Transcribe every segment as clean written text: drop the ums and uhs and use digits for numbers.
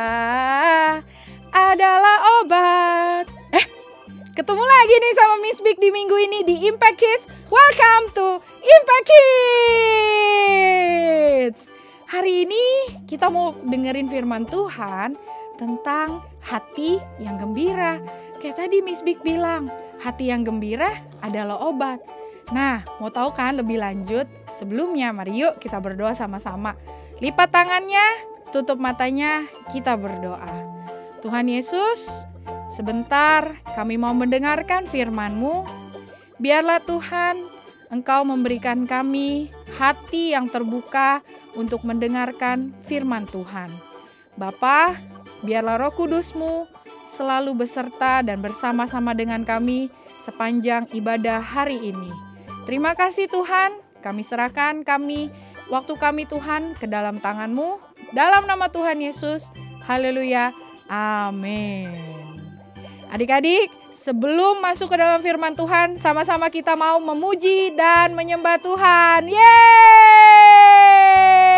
adalah obat. Ketemu lagi nih sama Miss Big di minggu ini di Impact Kids. Welcome to Impact Kids. Hari ini kita mau dengerin firman Tuhan tentang hati yang gembira. Kayak tadi Miss Big bilang, hati yang gembira adalah obat. Nah, mau tahu kan lebih lanjut? Sebelumnya, mari yuk kita berdoa sama-sama. Lipat tangannya, tutup matanya, kita berdoa. Tuhan Yesus, sebentar kami mau mendengarkan firman-Mu. Biarlah Tuhan, Engkau memberikan kami hati yang terbuka untuk mendengarkan firman Tuhan. Bapa, biarlah Roh Kudus-Mu selalu beserta dan bersama-sama dengan kami sepanjang ibadah hari ini. Terima kasih Tuhan, kami serahkan waktu kami Tuhan ke dalam tangan-Mu. Dalam nama Tuhan Yesus, haleluya, amin. Adik-adik, sebelum masuk ke dalam firman Tuhan, sama-sama kita mau memuji dan menyembah Tuhan. Yeay!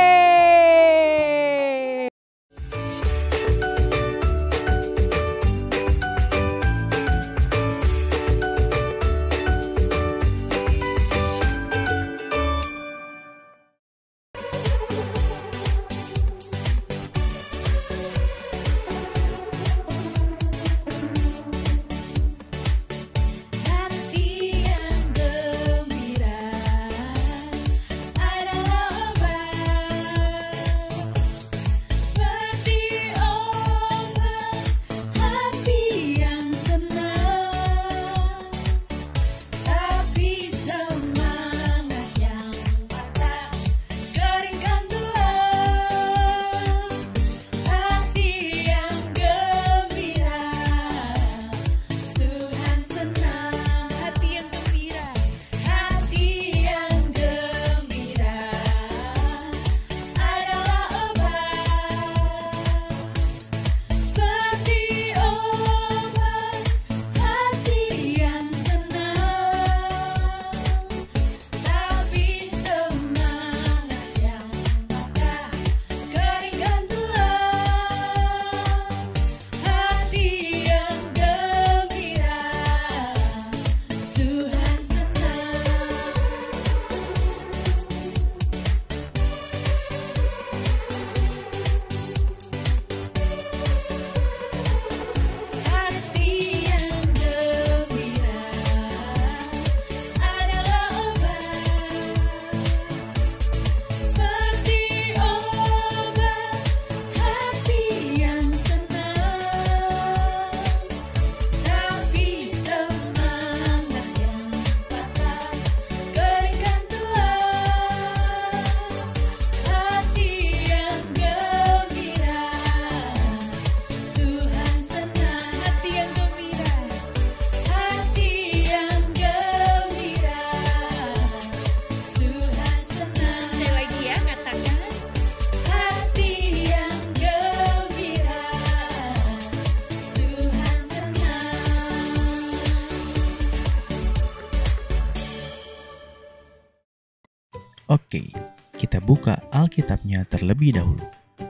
Oke, kita buka Alkitabnya terlebih dahulu.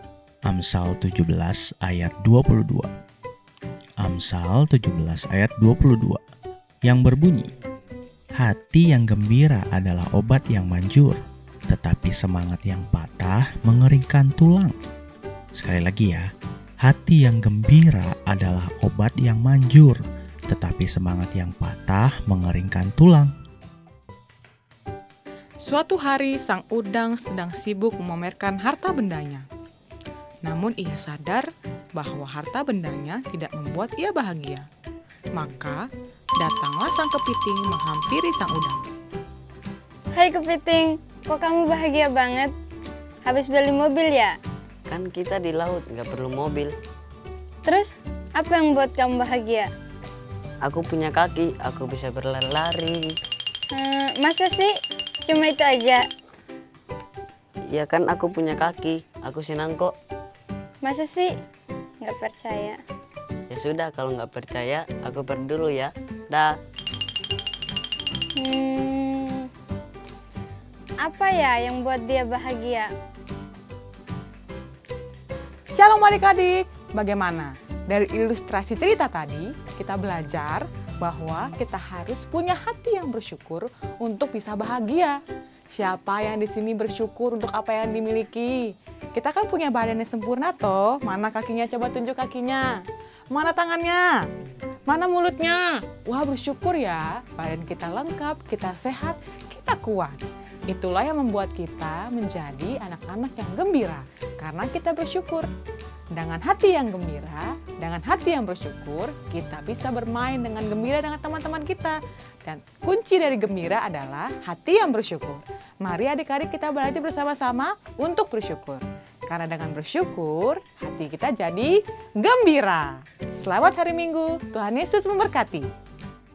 Amsal 17 ayat 22. Amsal 17 ayat 22 yang berbunyi, hati yang gembira adalah obat yang manjur, tetapi semangat yang patah mengeringkan tulang. Sekali lagi ya, hati yang gembira adalah obat yang manjur, tetapi semangat yang patah mengeringkan tulang. Suatu hari sang udang sedang sibuk memamerkan harta bendanya. Namun ia sadar bahwa harta bendanya tidak membuat ia bahagia. Maka datanglah sang kepiting menghampiri sang udang. Hai kepiting, kok kamu bahagia banget? Habis beli mobil ya? Kan kita di laut, nggak perlu mobil. Terus, apa yang buat kamu bahagia? Aku punya kaki, aku bisa berlari-lari. Masa sih? Cuma itu aja? Ya kan aku punya kaki, aku senang kok. Masa sih? Nggak percaya. Ya sudah, kalau nggak percaya, aku pergi dulu ya. Dah. Apa ya yang buat dia bahagia? Shalom adik-adik, Bagaimana? Dari ilustrasi cerita tadi, kita belajar bahwa kita harus punya hati yang bersyukur untuk bisa bahagia. Siapa yang di sini bersyukur untuk apa yang dimiliki? Kita kan punya badan yang sempurna toh. Mana kakinya? Coba tunjuk kakinya. Mana tangannya? Mana mulutnya? Wah, bersyukur ya. Badan kita lengkap, kita sehat, kita kuat. Itulah yang membuat kita menjadi anak-anak yang gembira karena kita bersyukur. Dengan hati yang gembira, dengan hati yang bersyukur, kita bisa bermain dengan gembira dengan teman-teman kita. Dan kunci dari gembira adalah hati yang bersyukur. Mari adik-adik kita belajar bersama-sama untuk bersyukur. Karena dengan bersyukur, hati kita jadi gembira. Selamat hari Minggu, Tuhan Yesus memberkati.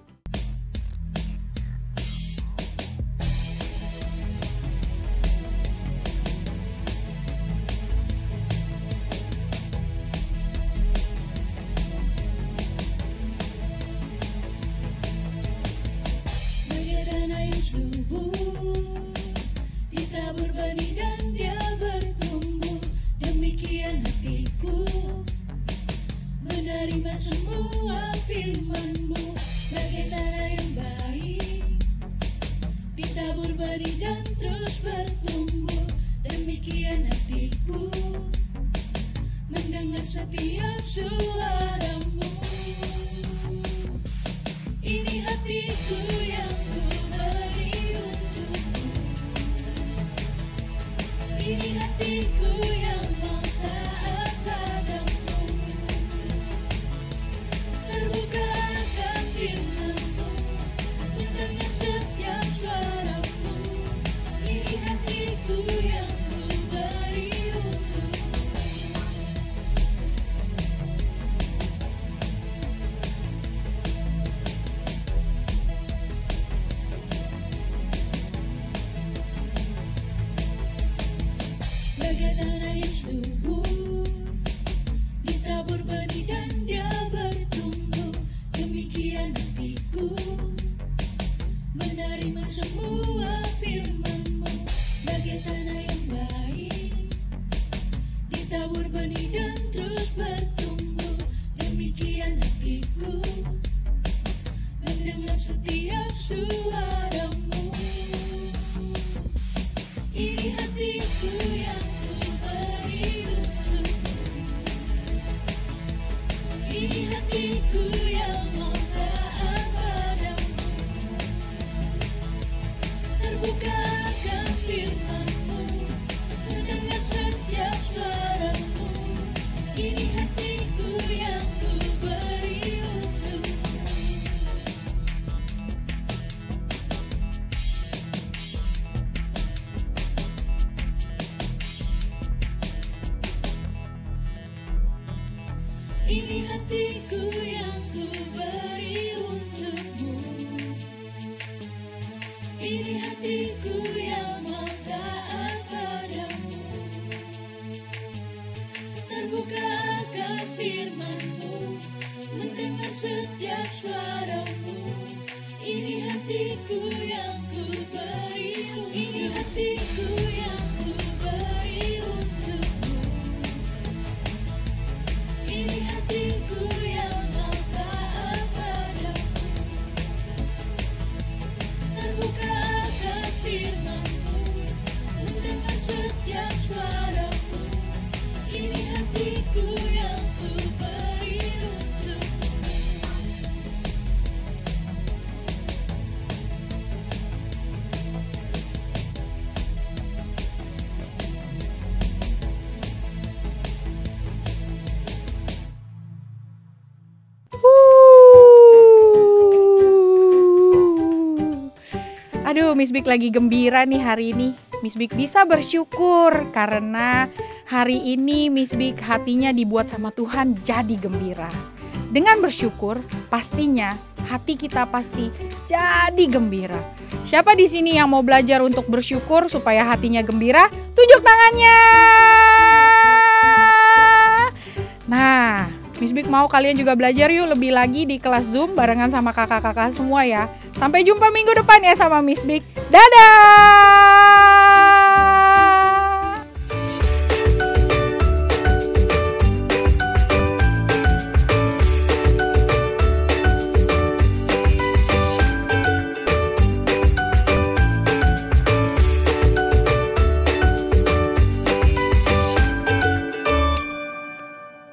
Subuh ditabur benih dan dia bertumbuh, demikian hatiku menerima semua firman-Mu. Bagai tanah yang baik ditabur benih dan terus bertumbuh, demikian hatiku mendengar setiap suara-Mu. Ini hatiku yang ini hatiku yang mau taat padamu. Terbuka akan firman-Mu, mendengar setiap suara-Mu. Ini hatiku yang ku beri untukmu. Bagai tanah yang subur ditabur benih dan dia bertumbuh, demikian hatiku menerima semua firman-Mu. Bagai tanah yang baik ditabur benih dan terus bertumbuh, demikian hatiku mendengar setiap suara-Mu. Ini hatiku yang ini hatiku yang mau taat padamu. Terbuka akan firman-Mu, mendengar setiap suara-Mu. Ini hatiku yang ku beri untukmu. Ini hatiku yang ku beri untukmu. Ini hatiku yang mau taat padamu. Terbuka akan firman-Mu, mendengar setiap suara-Mu. Ini hatiku yang ku beri untukmu. Ini hatiku yang ku beri untukmu. Ini hatiku yang mau taat padamu. Terbuka akan firman-Mu, mendengar setiap suara-Mu. Ini hatiku yang ku beri untukmu. Aduh, Miss Big lagi gembira nih hari ini. Miss Big bisa bersyukur karena hari ini Miss Big hatinya dibuat sama Tuhan jadi gembira. Dengan bersyukur, pastinya hati kita pasti jadi gembira. Siapa di sini yang mau belajar untuk bersyukur supaya hatinya gembira? Tunjuk tangannya. Nah, Miss Big mau kalian juga belajar yuk lebih lagi di kelas Zoom barengan sama kakak-kakak semua ya. Sampai jumpa minggu depan ya sama Miss Big. Dadah!